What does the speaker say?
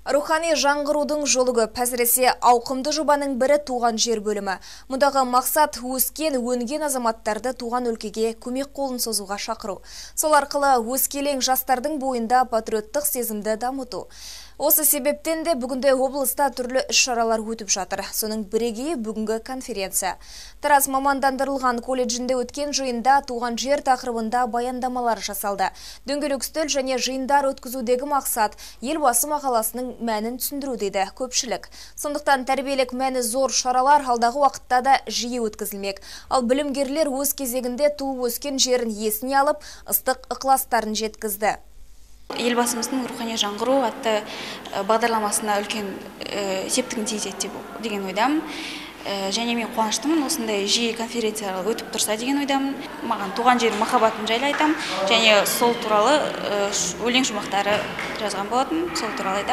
Рухани жаңғырудың жолы көп, әсіресе ауқымды жобаның бірі туған жер бөлімі. Мұндағы мақсат өскен, өнген азаматтарды туған өлкеге көмек қолын созуға шақыру. Сол арқылы өскелең жастардың бойында патриоттық сезімді дамыту. Осы себептен де бүгінде облыста түрлі іс-шаралар өтіп жатыр. Соның бірегейі бүгінгі конференция. Тараз мамандандырылған колледжінде өткен жиында туған жер тақырыбында баяндамалар жасалды. Дөңгелек үстел және жиындар өткізудегі мақсат елбасы мақаласының мәнін түсіндіру дейді көпшілік. Сондықтан тәрбиелік мәні зор шаралар алдағы уақытта да жиі өткізілмек. Ал білімгерлер өз кезегінде туып өскен жерін есіне алып, ыстық ықыластарын жеткізді. Елбасымыздың рухани жаңғыру атты бағдарламасына үлкен септігін тигізеді деген ойдамын. Және мен қуаныштымын, осындай жиі конференциялар өтіп тұрса деген ойдамын. Маған туған жер махаббатым жайлы айтам, және сол туралы өлең жұмақтары жазған болатын, сол туралы айтам.